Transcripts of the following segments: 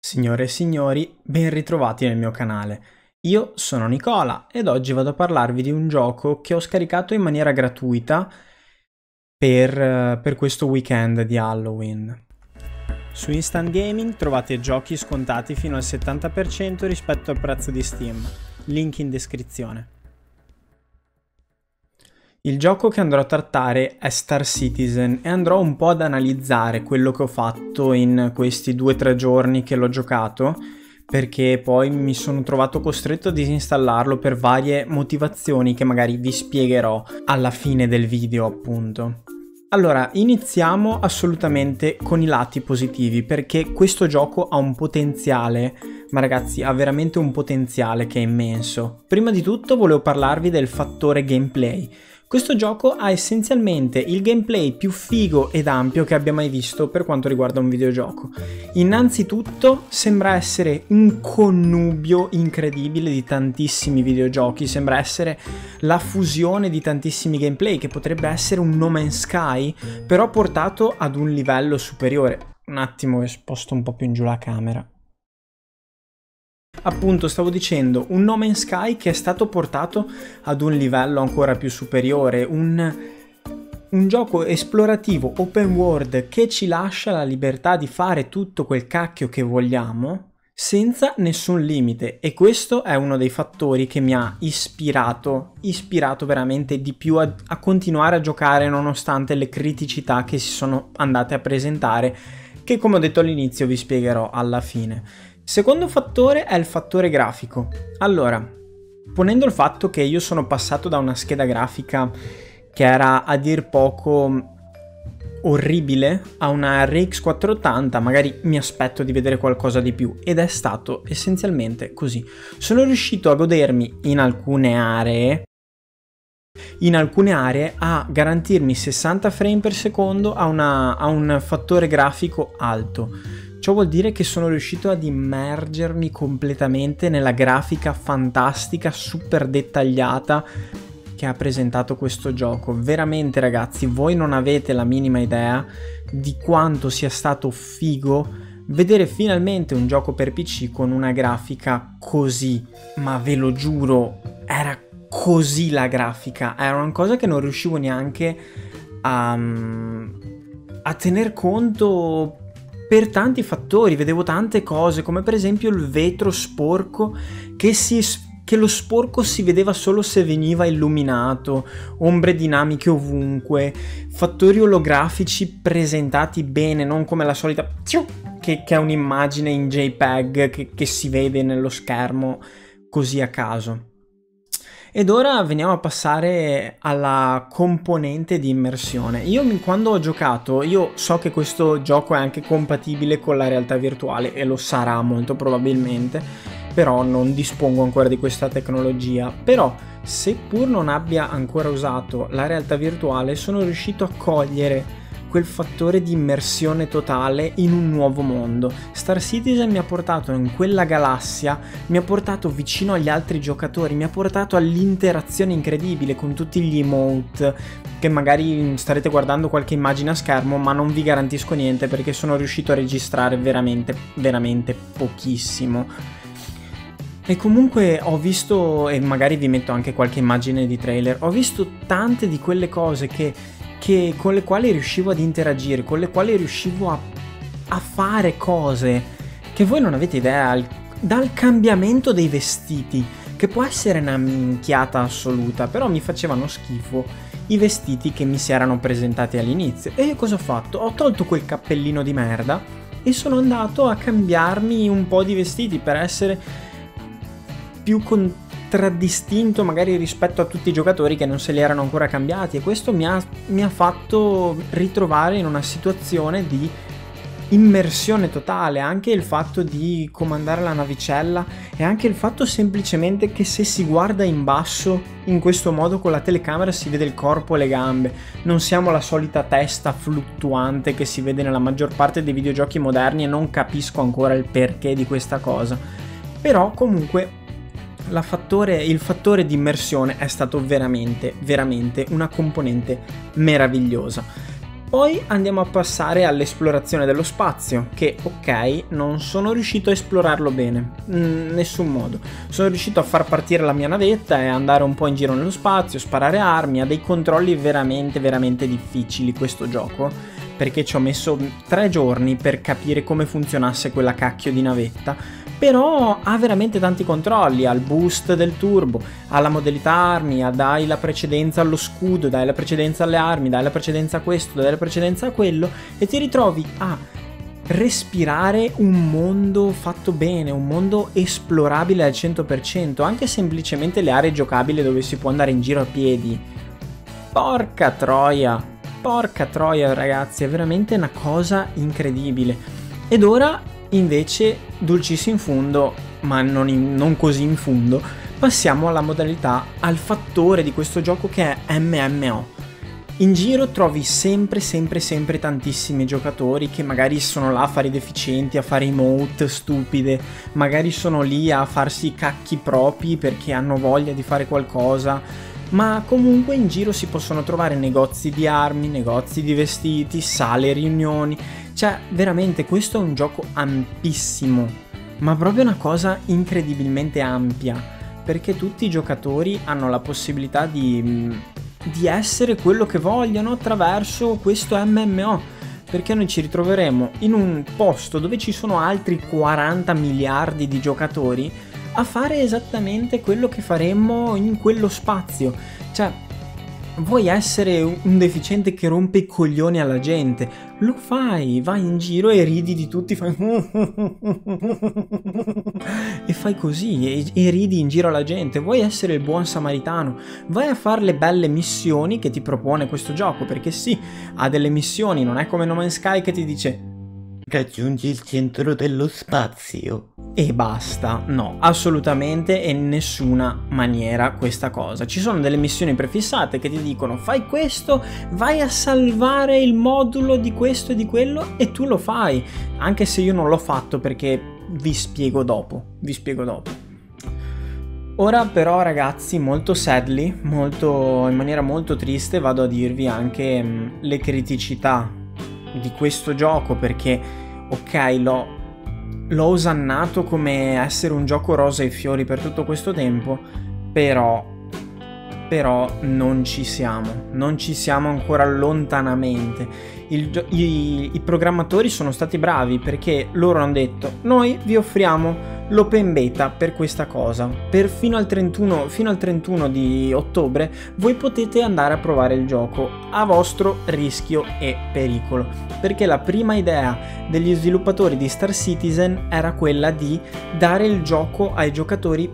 Signore e signori, ben ritrovati nel mio canale. Io sono Nicola ed oggi vado a parlarvi di un gioco che ho scaricato in maniera gratuita per questo weekend di Halloween. Su Instant Gaming trovate giochi scontati fino al 70% rispetto al prezzo di Steam. Link in descrizione. Il gioco che andrò a trattare è Star Citizen e andrò un po' ad analizzare quello che ho fatto in questi 2-3 giorni che l'ho giocato, perché poi mi sono trovato costretto a disinstallarlo per varie motivazioni che magari vi spiegherò alla fine del video, appunto. Allora, iniziamo assolutamente con i lati positivi, perché questo gioco ha un potenziale, ma ragazzi, ha veramente un potenziale che è immenso. Prima di tutto volevo parlarvi del fattore gameplay. Questo gioco ha essenzialmente il gameplay più figo ed ampio che abbia mai visto per quanto riguarda un videogioco. Innanzitutto sembra essere un connubio incredibile di tantissimi videogiochi, sembra essere la fusione di tantissimi gameplay che potrebbe essere un No Man's Sky, però portato ad un livello superiore. Un attimo, sposto un po' più in giù la camera. Appunto, stavo dicendo, un No Man's Sky che è stato portato ad un livello ancora più superiore, un gioco esplorativo open world che ci lascia la libertà di fare tutto quel cacchio che vogliamo senza nessun limite, e questo è uno dei fattori che mi ha ispirato veramente di più a continuare a giocare nonostante le criticità che si sono andate a presentare, che come ho detto all'inizio vi spiegherò alla fine. Secondo fattore è il fattore grafico. Allora, ponendo il fatto che io sono passato da una scheda grafica che era a dir poco orribile a una RX 480, magari mi aspetto di vedere qualcosa di più, ed è stato essenzialmente così. Sono riuscito a godermi in alcune aree a garantirmi 60 frame per secondo a un fattore grafico alto. Ciò vuol dire che sono riuscito ad immergermi completamente nella grafica fantastica, super dettagliata che ha presentato questo gioco. Veramente ragazzi, voi non avete la minima idea di quanto sia stato figo vedere finalmente un gioco per PC con una grafica così, ma ve lo giuro, era così la grafica, era una cosa che non riuscivo neanche a tener conto per tanti fattori. Vedevo tante cose, come per esempio il vetro sporco, che lo sporco si vedeva solo se veniva illuminato, ombre dinamiche ovunque, fattori olografici presentati bene, non come la solita che è un'immagine in JPEG che si vede nello schermo così a caso. Ed ora veniamo a passare alla componente di immersione. Quando ho giocato, io so che questo gioco è anche compatibile con la realtà virtuale, e lo sarà molto probabilmente, però non dispongo ancora di questa tecnologia. Però, seppur non abbia ancora usato la realtà virtuale, sono riuscito a cogliere quel fattore di immersione totale in un nuovo mondo. Star Citizen mi ha portato in quella galassia, mi ha portato vicino agli altri giocatori, mi ha portato all'interazione incredibile con tutti gli emote, che magari starete guardando qualche immagine a schermo, ma non vi garantisco niente perché sono riuscito a registrare veramente pochissimo. E comunque ho visto, e magari vi metto anche qualche immagine di trailer, ho visto tante di quelle cose con le quali riuscivo ad interagire, con le quali riuscivo a fare cose che voi non avete idea, dal cambiamento dei vestiti, che può essere una minchiata assoluta, però mi facevano schifo i vestiti che mi si erano presentati all'inizio. E cosa ho fatto? Ho tolto quel cappellino di merda e sono andato a cambiarmi un po' di vestiti per essere più contraddistinto magari rispetto a tutti i giocatori che non se li erano ancora cambiati, e questo mi ha fatto ritrovare in una situazione di immersione totale. Anche il fatto di comandare la navicella, e anche il fatto semplicemente che se si guarda in basso in questo modo con la telecamera si vede il corpo e le gambe, non siamo la solita testa fluttuante che si vede nella maggior parte dei videogiochi moderni, e non capisco ancora il perché di questa cosa. Però comunque il fattore di immersione è stato veramente una componente meravigliosa. Poi andiamo a passare all'esplorazione dello spazio, che ok, non sono riuscito a esplorarlo bene, in nessun modo. Sono riuscito a far partire la mia navetta e andare un po' in giro nello spazio, sparare armi, ha dei controlli veramente veramente difficili questo gioco, perché ci ho messo 3 giorni per capire come funzionasse quella cacchio di navetta. Però ha veramente tanti controlli, ha il boost del turbo, ha la modalità armi, dai la precedenza allo scudo, dai la precedenza alle armi, dai la precedenza a questo, dai la precedenza a quello, e ti ritrovi a respirare un mondo fatto bene, un mondo esplorabile al 100%, anche semplicemente le aree giocabili dove si può andare in giro a piedi. Porca troia ragazzi, è veramente una cosa incredibile. Ed ora invece, dulcis in fundo, ma non così in fondo, passiamo alla modalità, al fattore di questo gioco che è MMO. In giro trovi sempre tantissimi giocatori che magari sono là a fare i deficienti, a fare emote stupide, magari sono lì a farsi i cacchi propri perché hanno voglia di fare qualcosa, ma comunque in giro si possono trovare negozi di armi, negozi di vestiti, sale riunioni. Cioè, veramente, questo è un gioco ampissimo, ma proprio una cosa incredibilmente ampia, perché tutti i giocatori hanno la possibilità di essere quello che vogliono attraverso questo MMO, perché noi ci ritroveremo in un posto dove ci sono altri 40 miliardi di giocatori a fare esattamente quello che faremmo in quello spazio. Cioè, vuoi essere un deficiente che rompe i coglioni alla gente? Lo fai, vai in giro e ridi di tutti, fai e fai così e ridi in giro alla gente. Vuoi essere il buon samaritano? Vai a fare le belle missioni che ti propone questo gioco, perché sì, ha delle missioni, non è come No Man's Sky che ti dice raggiungi il centro dello spazio e basta. No, assolutamente e in nessuna maniera questa cosa. Ci sono delle missioni prefissate che ti dicono fai questo, vai a salvare il modulo di questo e di quello, e tu lo fai, anche se io non l'ho fatto perché vi spiego dopo. Ora però ragazzi, molto sadly, in maniera molto triste, vado a dirvi anche le criticità di questo gioco, perché ok, l'ho osannato come essere un gioco rosa e fiori per tutto questo tempo, però non ci siamo ancora lontanamente. I programmatori sono stati bravi, perché loro hanno detto noi vi offriamo l'open beta per questa cosa, fino al 31 di ottobre voi potete andare a provare il gioco a vostro rischio e pericolo, perché la prima idea degli sviluppatori di Star Citizen era quella di dare il gioco ai giocatori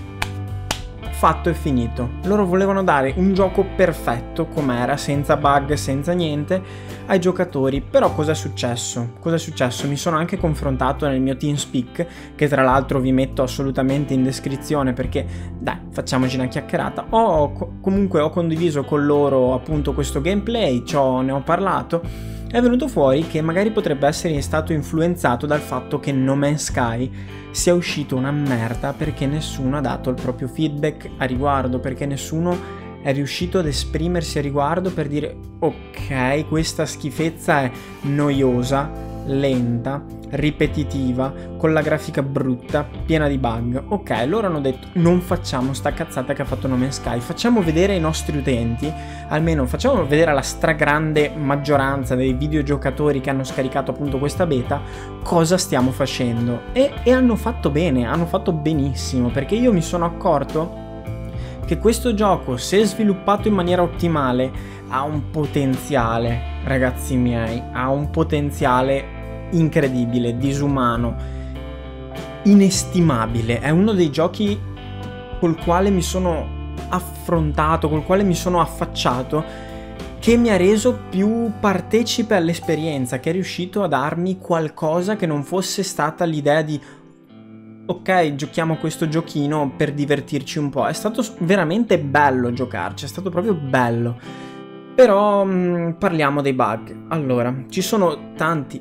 fatto e finito. Loro volevano dare un gioco perfetto com'era, senza bug, senza niente, ai giocatori. Però cosa è successo? Mi sono anche confrontato nel mio TeamSpeak, che tra l'altro vi metto assolutamente in descrizione, perché dai, facciamoci una chiacchierata. Comunque ho condiviso con loro appunto questo gameplay, ne ho parlato. È venuto fuori che magari potrebbe essere stato influenzato dal fatto che No Man's Sky sia uscito una merda, perché nessuno ha dato il proprio feedback a riguardo, perché nessuno è riuscito ad esprimersi a riguardo per dire ok, questa schifezza è noiosa, lenta, ripetitiva, con la grafica brutta, piena di bug. Ok, loro hanno detto non facciamo sta cazzata che ha fatto No Man's Sky, facciamo vedere ai nostri utenti, almeno facciamo vedere alla stragrande maggioranza dei videogiocatori che hanno scaricato appunto questa beta cosa stiamo facendo. E hanno fatto bene, hanno fatto benissimo, perché io mi sono accorto che questo gioco, se sviluppato in maniera ottimale, ha un potenziale, ragazzi miei, ha un potenziale incredibile, disumano, inestimabile. È uno dei giochi col quale mi sono affrontato, col quale mi sono affacciato, che mi ha reso più partecipe all'esperienza, che è riuscito a darmi qualcosa che non fosse stata l'idea di ok, giochiamo questo giochino per divertirci un po'. È stato veramente bello giocarci, è stato proprio bello. Però parliamo dei bug. Allora, ci sono tanti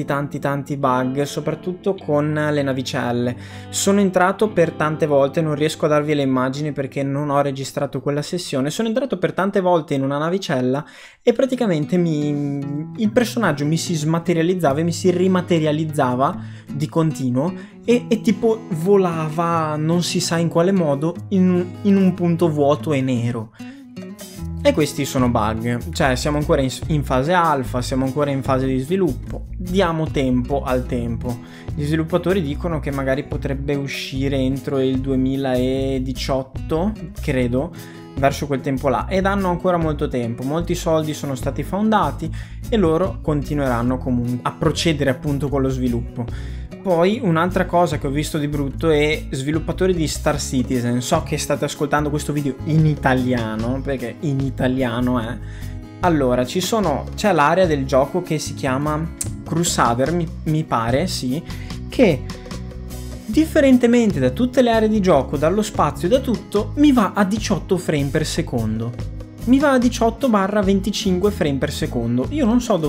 bug, soprattutto con le navicelle. Sono entrato per tante volte, non riesco a darvi le immagini perché non ho registrato quella sessione. Sono entrato per tante volte in una navicella e praticamente il personaggio mi si smaterializzava e mi si rimaterializzava di continuo e tipo volava, non si sa in quale modo, in un punto vuoto e nero. E questi sono bug, cioè siamo ancora in fase alfa, siamo ancora in fase di sviluppo, diamo tempo al tempo. Gli sviluppatori dicono che magari potrebbe uscire entro il 2018, credo, verso quel tempo là, ed hanno ancora molto tempo, molti soldi sono stati fondati e loro continueranno comunque a procedere appunto con lo sviluppo. Poi un'altra cosa che ho visto di brutto è sviluppatori di Star Citizen. So che state ascoltando questo video in italiano, perché in italiano è. Allora, c'è l'area del gioco che si chiama Crusader, mi pare, sì, che differentemente da tutte le aree di gioco, dallo spazio e da tutto, mi va a 18 frame per secondo. Mi va a 18/25 frame per secondo. Io non so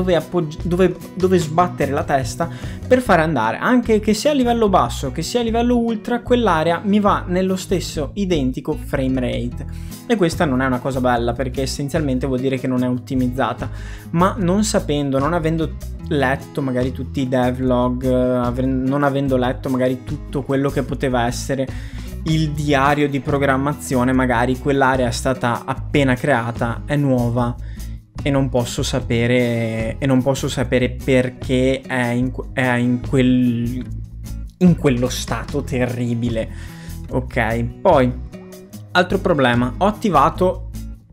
dove sbattere la testa per fare andare, anche che sia a livello basso che sia a livello ultra, quell'area mi va nello stesso identico frame rate. E questa non è una cosa bella, perché essenzialmente vuol dire che non è ottimizzata. Ma non sapendo, non avendo letto magari tutti i devlog, non avendo letto magari tutto quello che poteva essere il diario di programmazione, magari quell'area è stata appena creata, è nuova e non posso sapere perché è in quello stato terribile. Ok, poi altro problema, ho attivato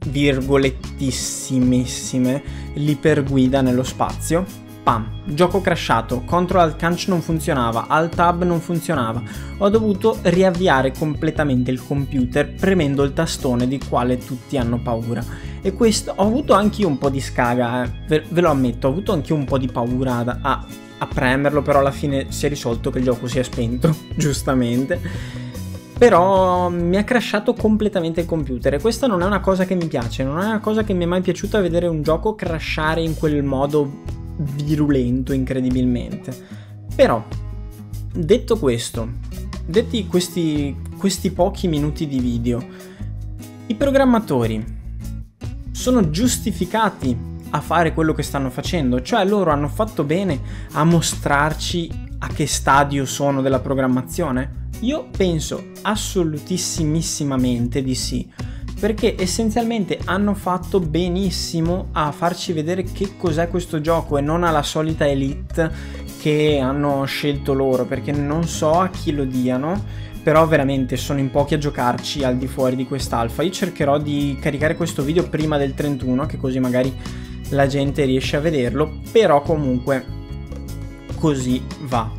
virgolettissimissime l'iperguida nello spazio. Pam, gioco crashato, Control Alt Canc non funzionava, Alt Tab non funzionava, ho dovuto riavviare completamente il computer premendo il tastone di quale tutti hanno paura. E questo, ho avuto anche io un po' di scaga, ve lo ammetto, ho avuto anche un po' di paura a premerlo, però alla fine si è risolto che il gioco si è spento, giustamente. Però mi ha crashato completamente il computer e questa non è una cosa che mi piace, non è una cosa che mi è mai piaciuta, vedere un gioco crashare in quel modo virulento incredibilmente. Però detto questo, detti questi pochi minuti di video, i programmatori sono giustificati a fare quello che stanno facendo, cioè loro hanno fatto bene a mostrarci a che stadio sono della programmazione? Io penso assolutissimamente di sì, perché essenzialmente hanno fatto benissimo a farci vedere che cos'è questo gioco e non alla solita Elite che hanno scelto loro, perché non so a chi lo diano, però veramente sono in pochi a giocarci al di fuori di quest'alfa. Io cercherò di caricare questo video prima del 31, che così magari la gente riesce a vederlo, però comunque così va.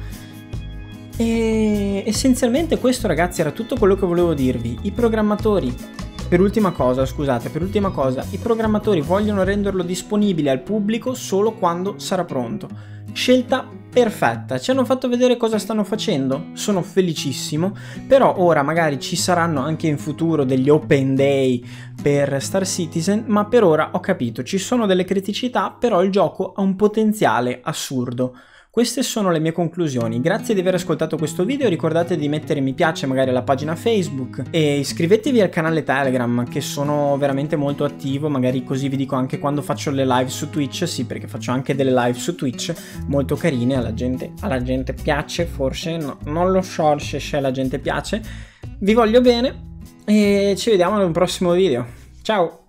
E essenzialmente questo, ragazzi, era tutto quello che volevo dirvi. I programmatori, per ultima cosa, i programmatori vogliono renderlo disponibile al pubblico solo quando sarà pronto. Scelta perfetta, ci hanno fatto vedere cosa stanno facendo, sono felicissimo, però ora magari ci saranno anche in futuro degli open day per Star Citizen, ma per ora ho capito, ci sono delle criticità, però il gioco ha un potenziale assurdo. Queste sono le mie conclusioni, grazie di aver ascoltato questo video, ricordate di mettere mi piace magari alla pagina Facebook e iscrivetevi al canale Telegram che sono veramente molto attivo, magari così vi dico anche quando faccio le live su Twitch, sì perché faccio anche delle live su Twitch molto carine, alla gente piace forse, no, non lo so se alla gente piace, vi voglio bene e ci vediamo in un prossimo video, ciao!